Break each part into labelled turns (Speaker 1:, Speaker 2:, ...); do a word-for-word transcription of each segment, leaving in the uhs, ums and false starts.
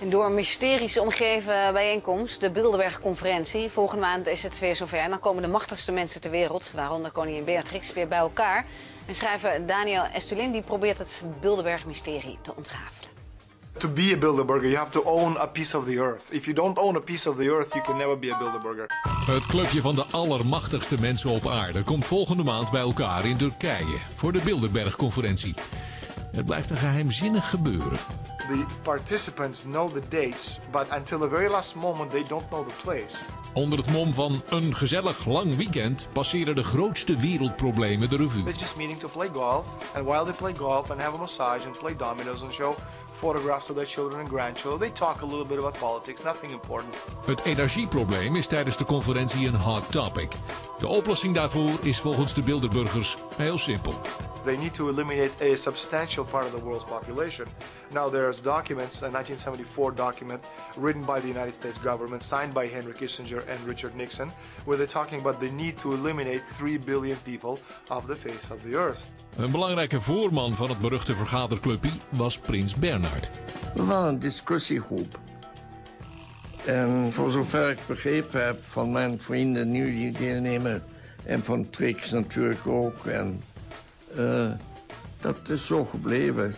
Speaker 1: Door een mysterisch omgeven bijeenkomst, de Bilderberg-conferentie. Volgende maand is het weer zover. En dan komen de machtigste mensen ter wereld, waaronder koningin Beatrix, weer bij elkaar. En schrijver Daniel Estulin die probeert het Bilderberg-mysterie te ontrafelen.
Speaker 2: To be a Bilderberger, you have to own a piece of the earth. If you don't own a piece of the earth, you can never be a Bilderberger.
Speaker 3: Het clubje van de allermachtigste mensen op aarde komt volgende maand bij elkaar in Turkije voor de Bilderberg-conferentie. Het blijft een geheimzinnig gebeuren.
Speaker 2: The participants know the dates, but until the very last moment they don't know the place.
Speaker 3: Onder het mom van een gezellig lang weekend passeren de grootste wereldproblemen de revue.
Speaker 2: They're just meeting to play golf, and while they play golf and have a massage and play dominoes and show photographs of their children and grandchildren, they talk a little bit about politics, nothing important.
Speaker 3: Het energieprobleem is tijdens de conferentie een hot topic. De oplossing daarvoor is volgens de Bilderburgers heel simpel.
Speaker 2: They need to eliminate a substantial part of the world's population. Now there's documents, a nineteen seventy-four document written by the United States government, signed by Henry Kissinger and Richard Nixon, where they're talking about the need to eliminate three billion people off the face of the earth.
Speaker 3: Een belangrijke voorman van het beruchte vergaderclubje was prins Bernhard.
Speaker 4: We waren een discussiegroep. En voor zover ik begrepen heb van mijn vrienden nu die deelnemen, en van Trix natuurlijk ook, en uh, dat is zo gebleven.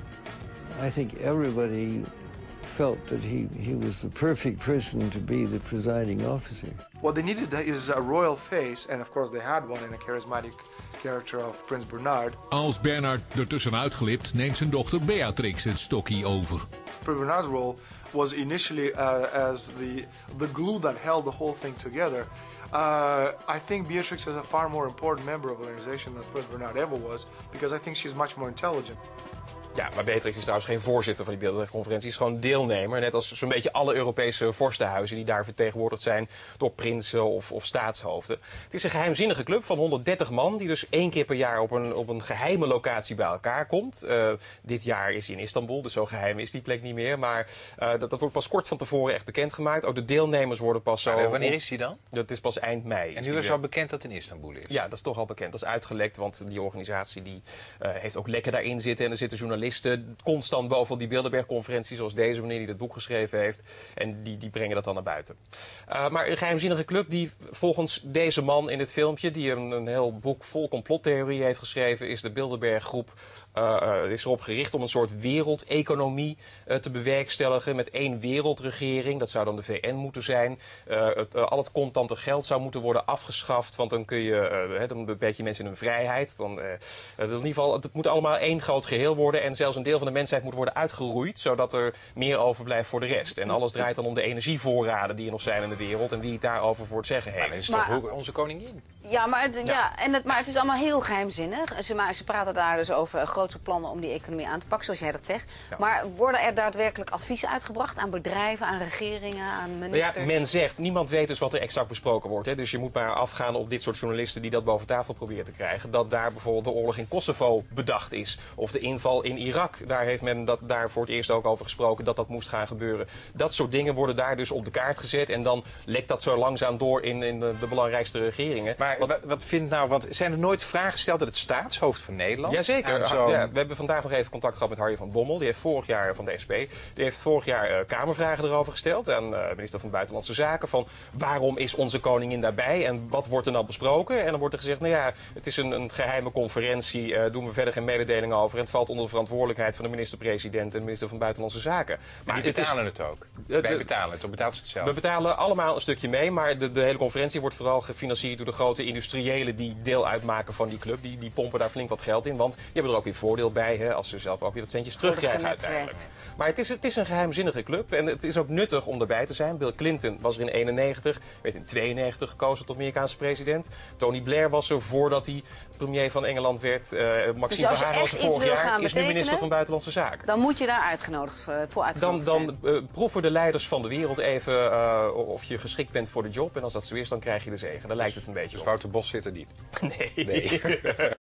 Speaker 5: I think everybody felt that he, he was the perfect person to be the presiding officer.
Speaker 2: What they needed is a royal face, and of course they had one in a charismatic character of Prince Bernhard.
Speaker 3: Als Bernhard ertussenuit glipt, neemt zijn dochter Beatrix het stokje over.
Speaker 2: Prince Bernhard's role was initially uh, as the the glue that held the whole thing together. Uh, I think Beatrix is a far more important member of the organization than Prince Bernhard ever was, because I think she's much more intelligent.
Speaker 6: Ja, maar Beatrix is trouwens geen voorzitter van die Bilderberg-conferentie. Is gewoon deelnemer. Net als zo'n beetje alle Europese vorstenhuizen die daar vertegenwoordigd zijn door prinsen of, of staatshoofden. Het is een geheimzinnige club van honderddertig man die dus één keer per jaar op een, op een geheime locatie bij elkaar komt. Uh, dit jaar is hij in Istanbul, dus zo geheim is die plek niet meer. Maar uh, dat, dat wordt pas kort van tevoren echt bekendgemaakt. Ook de deelnemers worden pas zo...
Speaker 7: Maar wanneer is die dan?
Speaker 6: Dat is pas eind mei.
Speaker 7: En nu is al bekend dat het in Istanbul is?
Speaker 6: Ja, dat is toch al bekend. Dat is uitgelekt, want die organisatie die, uh, heeft ook lekken daarin zitten. En er zitten journalisten constant boven die Bilderberg-conferentie, zoals deze meneer die dat boek geschreven heeft. En die, die brengen dat dan naar buiten. Uh, maar een geheimzinnige club die volgens deze man in dit filmpje, die een, een heel boek vol complottheorie heeft geschreven, is de Bilderberg-groep. Uh, uh, is erop gericht om een soort wereldeconomie uh, te bewerkstelligen met één wereldregering. Dat zou dan de V N moeten zijn. Uh, het, uh, al het contante geld zou moeten worden afgeschaft, want dan kun je, uh, dan beperk je mensen in hun vrijheid. Dan, uh, in ieder geval, het moet allemaal één groot geheel worden en zelfs een deel van de mensheid moet worden uitgeroeid, zodat er meer overblijft voor de rest. En alles draait dan om de energievoorraden die er nog zijn in de wereld en wie het daarover voor het zeggen heeft.
Speaker 7: Maar dat is
Speaker 1: Maar,
Speaker 7: toch onze koningin?
Speaker 1: Ja, maar het, ja, en het, maar het is allemaal heel geheimzinnig. Ze, maar, ze praten daar dus over grootse plannen om die economie aan te pakken, zoals jij dat zegt.
Speaker 6: Ja.
Speaker 1: Maar worden er daadwerkelijk adviezen uitgebracht aan bedrijven, aan regeringen, aan ministers?
Speaker 6: Nou ja, men zegt, niemand weet dus wat er exact besproken wordt. Hè. Dus je moet maar afgaan op dit soort journalisten die dat boven tafel proberen te krijgen. Dat daar bijvoorbeeld de oorlog in Kosovo bedacht is. Of de inval in Irak. Daar heeft men dat daar voor het eerst ook over gesproken dat dat moest gaan gebeuren. Dat soort dingen worden daar dus op de kaart gezet. En dan lekt dat zo langzaam door in, in de, de belangrijkste regeringen.
Speaker 7: Maar wat, wat vindt nou, want zijn er nooit vragen gesteld dat het staatshoofd van Nederland...
Speaker 6: Jazeker.
Speaker 7: Zo...
Speaker 6: Ja, we hebben vandaag nog even contact gehad met Harry van Bommel. Die heeft vorig jaar van de S P. Die heeft vorig jaar uh, Kamervragen erover gesteld aan de uh, minister van Buitenlandse Zaken. Van waarom is onze koningin daarbij en wat wordt er nou besproken? En dan wordt er gezegd, nou ja, het is een, een geheime conferentie. Uh, doen we verder geen mededelingen over. En het valt onder de verantwoordelijkheid van de minister-president en de minister van Buitenlandse Zaken.
Speaker 7: Maar die
Speaker 6: het
Speaker 7: betalen
Speaker 6: is,
Speaker 7: het ook.
Speaker 6: Uh,
Speaker 7: Wij betalen het, of betaalt ze het zelf?
Speaker 6: We betalen allemaal een stukje mee, maar de, de hele conferentie wordt vooral gefinancierd door de grote industriëlen die deel uitmaken van die club. Die, die pompen daar flink wat geld in, want die hebben er ook weer voordeel bij, hè, als ze zelf ook weer wat centjes terugkrijgen uiteindelijk. Maar het is, het is een geheimzinnige club en het is ook nuttig om erbij te zijn. Bill Clinton was er in eenennegentig, werd in tweeënnegentig gekozen tot Amerikaanse president. Tony Blair was er voordat hij premier van Engeland werd. Uh, Maxime
Speaker 1: Dus
Speaker 6: Verhagen was er vorig jaar, is nu minister van Buitenlandse Zaken.
Speaker 1: Dan moet je daar uitgenodigd uh, voor uitgenodigd
Speaker 6: Dan,
Speaker 1: zijn.
Speaker 6: dan uh, proeven de leiders van de wereld even uh, of je geschikt bent voor de job. En als dat zo is, dan krijg je de zegen. Daar lijkt het een beetje
Speaker 7: Dus
Speaker 6: op.
Speaker 7: Wouter Bos zit er niet?
Speaker 6: Nee.
Speaker 7: Nee.